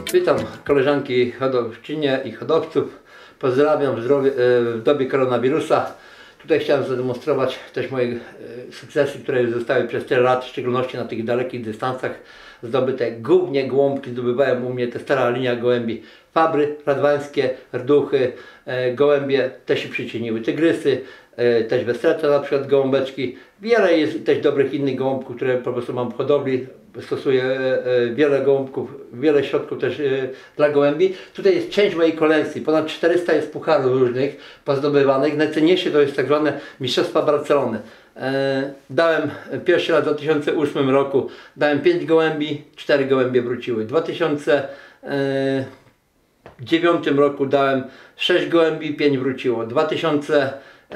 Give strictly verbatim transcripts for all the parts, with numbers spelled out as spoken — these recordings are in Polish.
Witam koleżanki hodowczynie i hodowców. Pozdrawiam w, zdrowie, w dobie koronawirusa. Tutaj chciałem zademonstrować też moje sukcesy, które już zostały przez tyle lat, w szczególności na tych dalekich dystansach zdobyte. Głównie gołąbki zdobywałem u mnie, te stara linia gołębi Fabry, radwańskie, rduchy, gołębie też się przyczyniły, tygrysy, też westrece, na przykład gołąbeczki. Wiele jest też dobrych innych gołąbków, które po prostu mam w hodowli. Stosuję wiele gołąbków, wiele środków też dla gołębi. Tutaj jest część mojej kolekcji, ponad czterysta jest pucharów różnych pozdobywanych. Najcenniejsze to jest tak zwane Mistrzostwa Barcelony. Dałem pierwszy raz w dwa tysiące ósmym roku, dałem pięć gołębi, cztery gołębie wróciły. W dwa tysiące dziewiątym roku dałem sześć gołębi, pięć wróciło. W dwa tysiące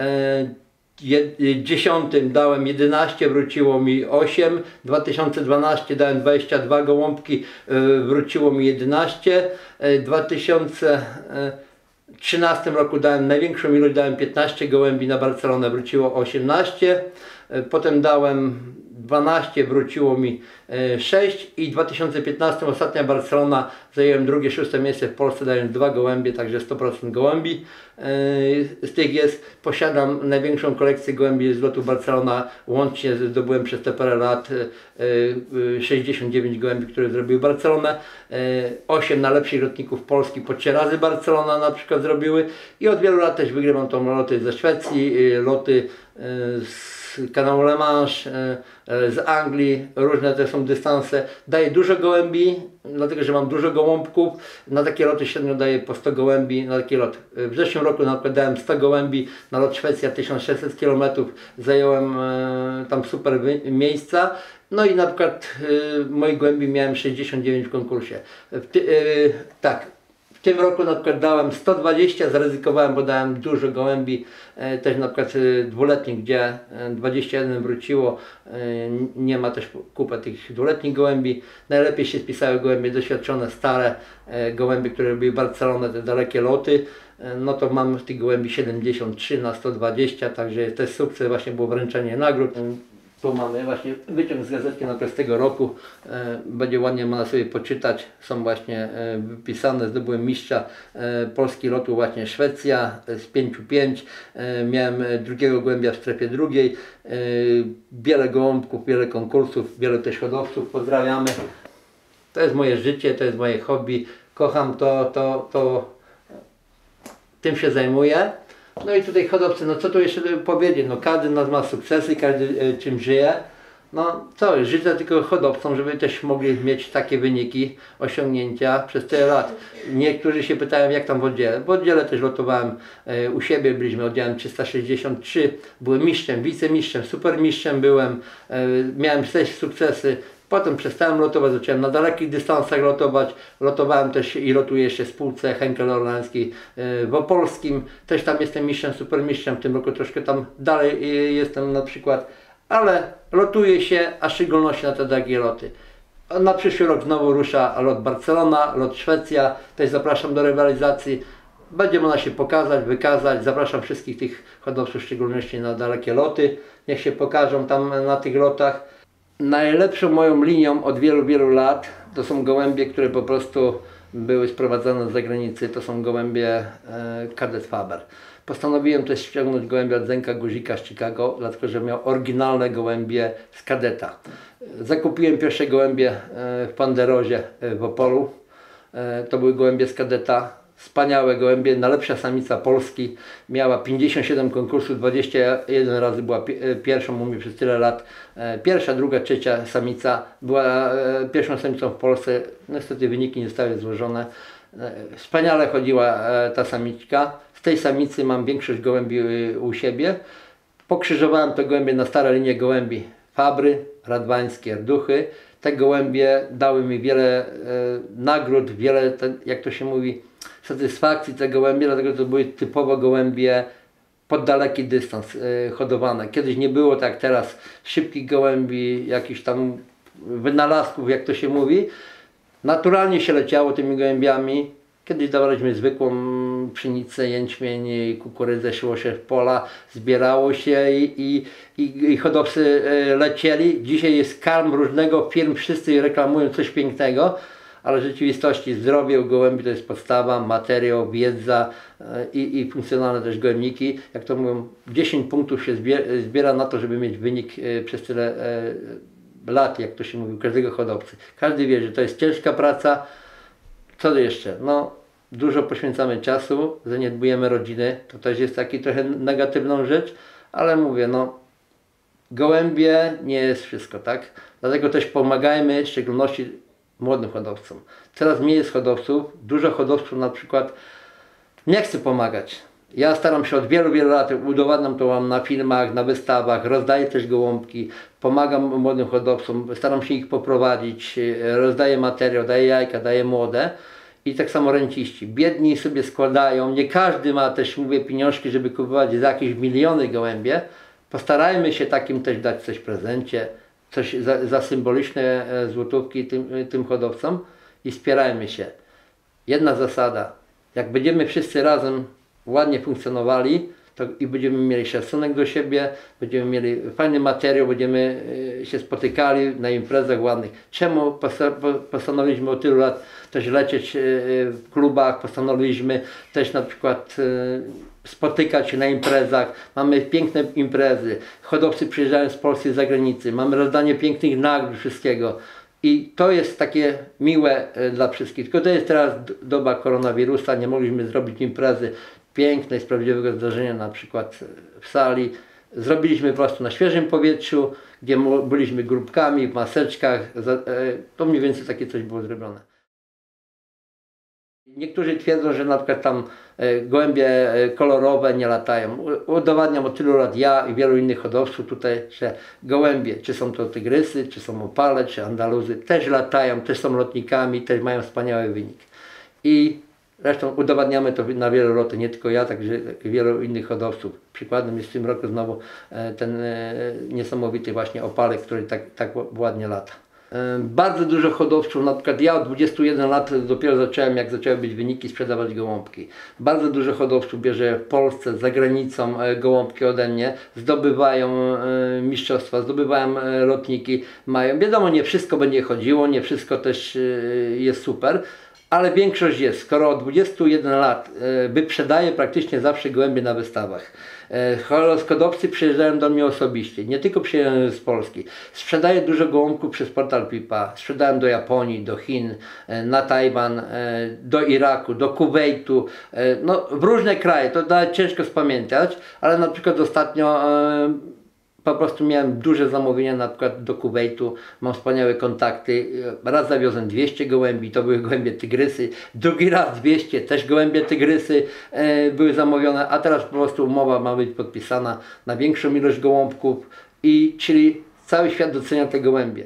dziesiątym dałem jedenaście, wróciło mi osiem. W dwa tysiące dwunastym dałem dwadzieścia dwa gołąbki, wróciło mi jedenaście. W dwa tysiące trzynastym roku dałem największą ilość, dałem piętnaście gołębi, na Barcelonę wróciło osiemnaście. Potem dałem dwanaście, wróciło mi sześć i w dwa tysiące piętnastym ostatnia Barcelona, zajęłem drugie, szóste miejsce w Polsce, dając dwa gołębie, także sto procent gołębi z tych jest. Posiadam największą kolekcję gołębi z lotu Barcelona, łącznie zdobyłem przez te parę lat sześćdziesiąt dziewięć gołębi, które zrobiły Barcelonę. osiem najlepszych lotników Polski po trzy razy Barcelona na przykład zrobiły i od wielu lat też wygrywam tą loty ze Szwecji, loty z kanału Le Mans, z Anglii, różne te są dystanse. Daję dużo gołębi, dlatego że mam dużo gołąbków. Na takie loty średnio daję po sto gołębi na taki lot. W zeszłym roku na przykład dałem sto gołębi na lot Szwecja, tysiąc sześćset kilometrów. Zająłem e, tam super miejsca. No i na przykład e, moich gołębi miałem sześćdziesiąt dziewięć w konkursie. W ty, e, tak. W tym roku na przykład dałem sto dwadzieścia, zaryzykowałem, bo dałem dużo gołębi, e, też na przykład e, dwuletnich, gdzie dwadzieścia jeden wróciło, e, nie ma też kupy tych dwuletnich gołębi. Najlepiej się spisały gołębie doświadczone, stare e, gołębie, które robiły Barcelonę, te dalekie loty. E, no to mam tych gołębi siedemdziesiąt trzy na sto dwadzieścia, także to jest sukces, właśnie było wręczenie nagród. Tu mamy właśnie wyciąg z gazetki na z tego roku, e, będzie ładnie można sobie poczytać, są właśnie e, wypisane, zdobyłem mistrza e, Polski lotu właśnie Szwecja e, z pięciu pięć, e, miałem drugiego gołębia w strefie drugiej, e, wiele gołąbków, wiele konkursów, wiele też hodowców, pozdrawiamy. To jest moje życie, to jest moje hobby, kocham to, to, to tym się zajmuję. No i tutaj hodowcy, no co tu jeszcze powiedzieć, no każdy z nas ma sukcesy, każdy e, czym żyje. No co, życzę tylko hodowcom, żeby też mogli mieć takie wyniki, osiągnięcia przez tyle lat. Niektórzy się pytają, jak tam w oddziale. W oddziale też lotowałem e, u siebie, byliśmy oddziałem trzysta sześćdziesiąt trzy, byłem mistrzem, wicemistrzem, supermistrzem byłem, e, miałem też sukcesy. Potem przestałem lotować, zacząłem na dalekich dystansach lotować. Lotowałem też i lotuję jeszcze w spółce Henkel Orlańskiej w Opolskim. Też tam jestem mistrzem, supermistrzem. W tym roku troszkę tam dalej jestem na przykład. Ale lotuję się, a w szczególności na te dalekie loty. Na przyszły rok znowu rusza lot Barcelona, lot Szwecja. Też zapraszam do rywalizacji. Będzie można się pokazać, wykazać. Zapraszam wszystkich tych hodowców, w szczególności na dalekie loty. Niech się pokażą tam na tych lotach. Najlepszą moją linią od wielu, wielu lat to są gołębie, które po prostu były sprowadzane z zagranicy. To są gołębie e, Cadet Faber. Postanowiłem też ściągnąć gołębia od Zenka Guzika z Chicago, dlatego że miał oryginalne gołębie z Kadeta. Zakupiłem pierwsze gołębie e, w Panderozie e, w Opolu. E, to były gołębie z Kadeta. Wspaniałe gołębie, najlepsza samica Polski, miała pięćdziesiąt siedem konkursów, dwadzieścia jeden razy była pierwszą u mnie przez tyle lat. Pierwsza, druga, trzecia samica, była pierwszą samicą w Polsce, niestety wyniki nie zostały złożone. Wspaniale chodziła ta samiczka, z tej samicy mam większość gołębi u siebie. Pokrzyżowałem te gołębie na stare linie gołębi Fabry, radwańskie, rduchy. Te gołębie dały mi wiele e, nagród, wiele, te, jak to się mówi, satysfakcji te gołębie, dlatego to były typowo gołębie pod daleki dystans e, hodowane. Kiedyś nie było tak teraz szybkich gołębi, jakichś tam wynalazków, jak to się mówi. Naturalnie się leciało tymi gołębiami. Kiedyś dawaliśmy zwykłą pszenicę, jęczmień, kukurydzę, szło się w pola, zbierało się i, i, i, i hodowcy lecieli. Dzisiaj jest karm różnego firm, wszyscy reklamują coś pięknego, ale w rzeczywistości zdrowie u gołębi to jest podstawa, materiał, wiedza i, i funkcjonalne też gołębniki. Jak to mówią, dziesięć punktów się zbiera na to, żeby mieć wynik przez tyle lat, jak to się mówi, u każdego hodowcy. Każdy wie, że to jest ciężka praca. Co jeszcze? No, dużo poświęcamy czasu, zaniedbujemy rodziny, to też jest taki trochę negatywną rzecz, ale mówię, no, gołębie nie jest wszystko, tak? Dlatego też pomagajmy, w szczególności młodym hodowcom. Coraz mniej jest hodowców, dużo hodowców na przykład nie chce pomagać. Ja staram się od wielu, wielu lat, udowadniam to mam na filmach, na wystawach, rozdaję też gołąbki, pomagam młodym hodowcom, staram się ich poprowadzić, rozdaję materiał, daję jajka, daję młode. I tak samo renciści. Biedni sobie składają, nie każdy ma też, mówię, pieniążki, żeby kupować za jakieś miliony gołębie. Postarajmy się takim też dać coś w prezencie, coś za, za symboliczne złotówki tym, tym hodowcom i wspierajmy się. Jedna zasada, jak będziemy wszyscy razem ładnie funkcjonowali, to i będziemy mieli szacunek do siebie, będziemy mieli fajny materiał, będziemy się spotykali na imprezach ładnych. Czemu postanowiliśmy o tylu lat też lecieć w klubach, postanowiliśmy też na przykład spotykać się na imprezach, mamy piękne imprezy, hodowcy przyjeżdżają z Polski, z zagranicy, mamy rozdanie pięknych nagród, wszystkiego. I to jest takie miłe dla wszystkich. Tylko to jest teraz doba koronawirusa, nie mogliśmy zrobić imprezy pięknej, z prawdziwego zdarzenia, na przykład w sali. Zrobiliśmy po prostu na świeżym powietrzu, gdzie byliśmy grupkami, w maseczkach. To mniej więcej takie coś było zrobione. Niektórzy twierdzą, że na przykład tam gołębie kolorowe nie latają. Udowadniam od tylu lat ja i wielu innych hodowców tutaj, że gołębie, czy są to tygrysy, czy są opale, czy andaluzy, też latają, też są lotnikami, też mają wspaniały wynik. I zresztą udowadniamy to na wielu lotach, nie tylko ja, także wielu innych hodowców. Przykładem jest w tym roku znowu ten niesamowity właśnie opalek, który tak, tak ładnie lata. Bardzo dużo hodowców, na przykład ja od dwudziestu jeden lat dopiero zacząłem, jak zaczęły być wyniki, sprzedawać gołąbki. Bardzo dużo hodowców bierze w Polsce, za granicą gołąbki ode mnie, zdobywają mistrzostwa, zdobywają lotniki, mają. Wiadomo, nie wszystko będzie chodziło, nie wszystko też jest super, ale większość jest. Skoro od dwudziestu jeden lat wyprzedaję praktycznie zawsze gołębie na wystawach. Hodowcy przyjeżdżają do mnie osobiście, nie tylko przyjeżdżają z Polski. Sprzedaję dużo gołąbków przez portal Pipa. Sprzedałem do Japonii, do Chin, na Tajwan, do Iraku, do Kuwejtu, no w różne kraje. To nawet ciężko spamiętać, ale na przykład ostatnio po prostu miałem duże zamówienia, na przykład do Kuwejtu, mam wspaniałe kontakty. Raz zawiozłem dwieście gołębi, to były gołębie tygrysy, drugi raz dwieście, też gołębie tygrysy e, były zamówione, a teraz po prostu umowa ma być podpisana na większą ilość gołąbków, i czyli cały świat docenia te gołębie.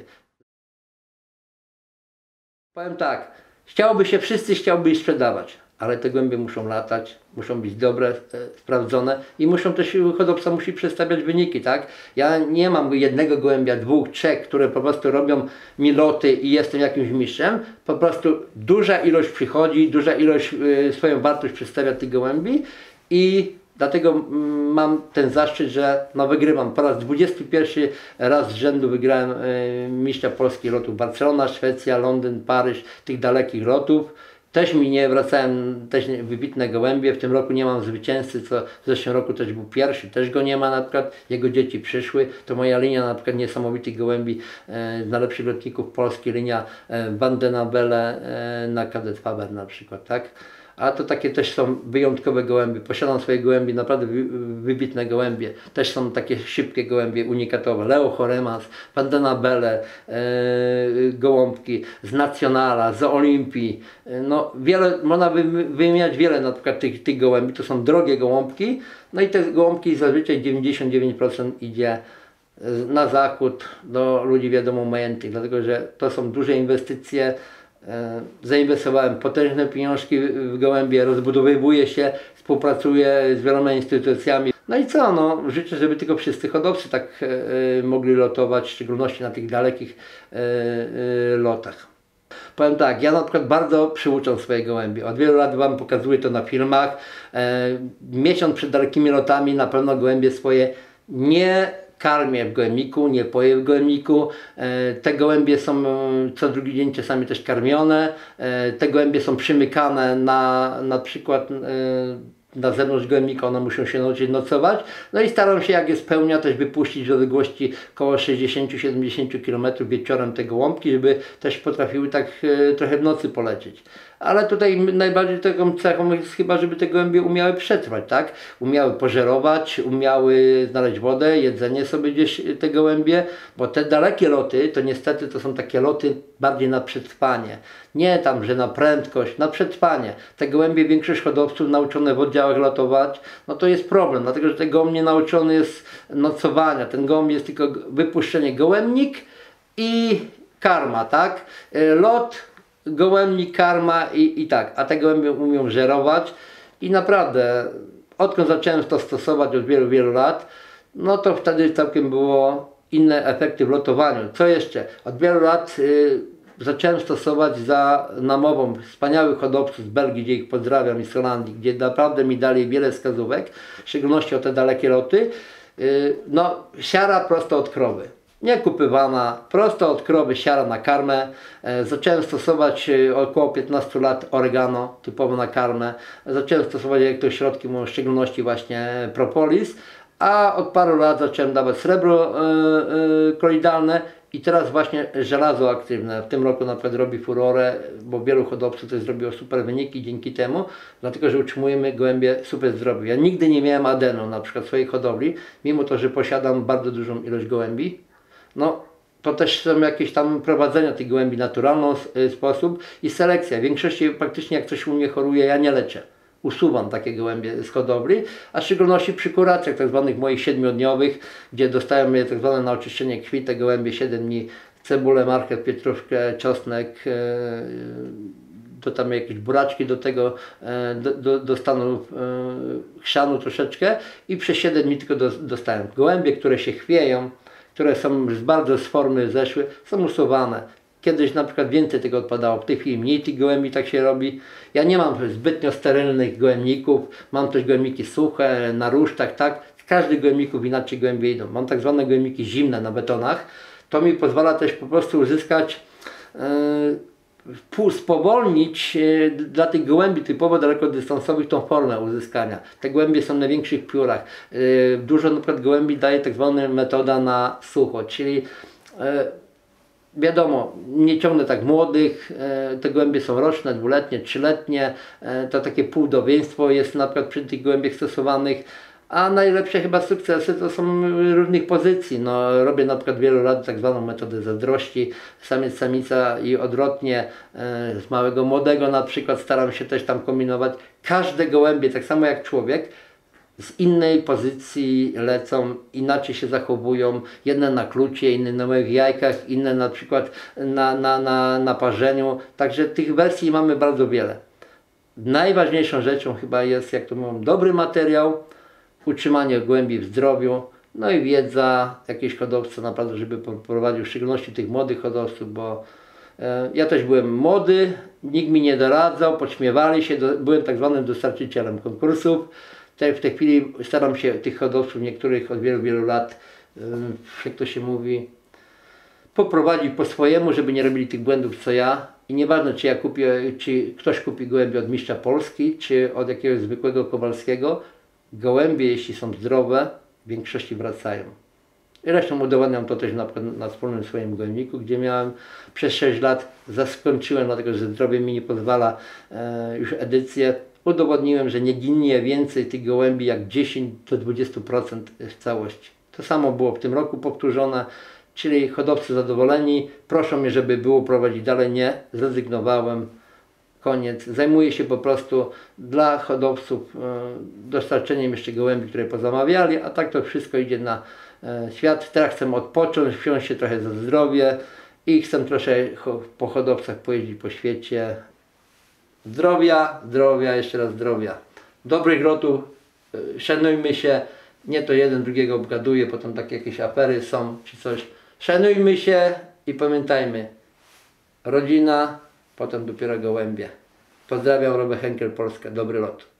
Powiem tak, chciałoby się, wszyscy chciałby ich sprzedawać, ale te gołębie muszą latać, muszą być dobre, e, sprawdzone i muszą też, hodowca musi przedstawiać wyniki, tak? Ja nie mam jednego gołębia, dwóch, trzech, które po prostu robią mi loty i jestem jakimś mistrzem. Po prostu duża ilość przychodzi, duża ilość e, swoją wartość przedstawia tych gołębi i dlatego mm, mam ten zaszczyt, że no, wygrywam. Po raz dwudziesty pierwszy raz z rzędu wygrałem e, mistrza polskich lotów. Barcelona, Szwecja, Londyn, Paryż, tych dalekich lotów. Też mi nie wracałem, też wybitne gołębie. W tym roku nie mam zwycięzcy, co w zeszłym roku też był pierwszy, też go nie ma na przykład. Jego dzieci przyszły. To moja linia na przykład niesamowitych gołębi e, z najlepszych lotników Polski, linia e, Van den Abele e, na Kadet Faber na przykład, tak? A to takie też są wyjątkowe gołębie. Posiadam swoje gołębie, naprawdę wybitne gołębie. Też są takie szybkie gołębie, unikatowe. Leo Choremas, Van den Abele, e, gołąbki z Nacjonala, z Olimpii. No, wiele, można by wymieniać wiele na przykład tych, tych gołębi. To są drogie gołąbki. No i te gołąbki zazwyczaj dziewięćdziesiąt dziewięć procent idzie na zachód do ludzi wiadomo majątnych, dlatego że to są duże inwestycje. Zainwestowałem potężne pieniążki w gołębie, rozbudowywuję się, współpracuję z wieloma instytucjami. No i co, no, życzę, żeby tylko wszyscy hodowcy tak e, mogli lotować, w szczególności na tych dalekich e, e, lotach. Powiem tak, ja na przykład bardzo przyuczam swoje gołębie. Od wielu lat Wam pokazuję to na filmach. E, miesiąc przed dalekimi lotami na pewno gołębie swoje nie karmię w gołębniku, nie poję w gołębniku. Te gołębie są co drugi dzień czasami też karmione. Te gołębie są przymykane na na przykład na zewnątrz gołębnika, one muszą się nauczyć nocować. No i staram się, jak jest pełnia, też wypuścić do odległości około sześćdziesiąt do siedemdziesięciu kilometrów wieczorem te gołąbki, żeby też potrafiły tak e, trochę w nocy polecieć. Ale tutaj najbardziej taką cechą jest chyba, żeby te gołębie umiały przetrwać, tak? Umiały pożerować, umiały znaleźć wodę, jedzenie sobie gdzieś te gołębie, bo te dalekie loty, to niestety to są takie loty bardziej na przetrwanie. Nie tam, że na prędkość, na przetrwanie. Te gołębie, większość hodowców nauczone w oddziałach lotować, no to jest problem, dlatego że ten gołąb nie nauczony jest nocowania. Ten gołąb jest tylko wypuszczenie gołębnik i karma, tak? Lot, gołębnik, karma i, i tak, a te gołębie umią żerować i naprawdę, odkąd zacząłem to stosować od wielu, wielu lat, no to wtedy całkiem było inne efekty w lotowaniu. Co jeszcze? Od wielu lat y, zacząłem stosować za namową wspaniałych hodowców z Belgii, gdzie ich pozdrawiam, i z Holandii, gdzie naprawdę mi dali wiele wskazówek, w szczególności o te dalekie loty. Y, no, siara prosto od krowy. Nie kupywana, prosto od krowy siara na karmę. E, zacząłem stosować e, około piętnastu lat oregano, typowo na karmę. Zacząłem stosować jak to środki, w szczególności właśnie propolis, a od paru lat zacząłem dawać srebro e, e, koloidalne i teraz właśnie żelazo aktywne. W tym roku na przykład robi furorę, bo wielu hodowców też zrobiło super wyniki dzięki temu, dlatego że utrzymujemy gołębie super zdrowie. Ja nigdy nie miałem adenu na przykład w swojej hodowli, mimo to, że posiadam bardzo dużą ilość gołębi. No, to też są jakieś tam prowadzenia tych gołębi w naturalny sposób i selekcja. W większości praktycznie jak coś u mnie choruje, ja nie leczę. Usuwam takie gołębie z hodowli, a w szczególności przy kuracjach tak zwanych moich siedmiodniowych, gdzie dostałem tak zwane na oczyszczenie krwi, te gołębie siedem dni, cebulę, marchew, pietruszkę, czosnek, do tam jakieś buraczki do tego do, do, dostaną chrzanu troszeczkę i przez siedem dni tylko do, dostałem. Gołębie, które się chwieją, które są z bardzo z formy zeszły, są usuwane. Kiedyś na przykład więcej tego odpadało, w tej chwili mniej tych gołębi tak się robi. Ja nie mam zbytnio sterylnych gołębników, mam też gołębniki suche, na rusztach, tak. Z każdych gołębników inaczej gołębie idą. Mam tak zwane gołębniki zimne na betonach. To mi pozwala też po prostu uzyskać, yy, spowolnić yy, dla tych gołębi typowo dalekodystansowych tą formę uzyskania. Te gołębie są na większych piórach. Yy, dużo na przykład gołębi daje tak zwana metoda na sucho, czyli yy, wiadomo, nie ciągnę tak młodych, te gołębie są roczne, dwuletnie, trzyletnie, to takie półdowieństwo jest na przykład przy tych gołębiach stosowanych, a najlepsze chyba sukcesy to są różnych pozycji. No, robię na przykład wielu lat tak zwaną metodę zazdrości, samiec, samica i odwrotnie, z małego młodego na przykład staram się też tam kombinować. Każde gołębie, tak samo jak człowiek, z innej pozycji lecą, inaczej się zachowują, jedne na klucie, inne na małych jajkach, inne na przykład na, na, na, na parzeniu, także tych wersji mamy bardzo wiele. Najważniejszą rzeczą chyba jest, jak to mówią, dobry materiał, utrzymanie gołębi w zdrowiu, no i wiedza, jakiś hodowca naprawdę, żeby prowadził, w szczególności tych młodych hodowców, bo e, ja też byłem młody, nikt mi nie doradzał, podśmiewali się, do, byłem tak zwanym dostarczycielem konkursów. W tej chwili staram się tych hodowców, niektórych od wielu, wielu lat, jak to się mówi, poprowadzić po swojemu, żeby nie robili tych błędów co ja. I nieważne, czy ja kupię, czy ktoś kupi gołębie od mistrza Polski, czy od jakiegoś zwykłego Kowalskiego, gołębie, jeśli są zdrowe, w większości wracają. I zresztą udowadniam to też na, na wspólnym swoim gołębniku, gdzie miałem przez sześć lat, zaskończyłem, dlatego że zdrowie mi nie pozwala e, już edycję. Udowodniłem, że nie ginie więcej tych gołębi jak dziesięć do dwudziestu procent w całości. To samo było w tym roku powtórzone, czyli hodowcy zadowoleni, proszą mnie, żeby było prowadzić dalej, nie, zrezygnowałem, koniec. Zajmuję się po prostu dla hodowców e, dostarczeniem jeszcze gołębi, które pozamawiali, a tak to wszystko idzie na e, świat. Teraz chcę odpocząć, wziąć się trochę za zdrowie i chcę troszkę po hodowcach pojeździć po świecie. Zdrowia, zdrowia, jeszcze raz zdrowia. Dobrych lotów, szanujmy się, nie to jeden drugiego obgaduje, potem takie jakieś afery są czy coś. Szanujmy się i pamiętajmy, rodzina, potem dopiero gołębie. Pozdrawiam, Robert Henkel, Polska. Dobry lot.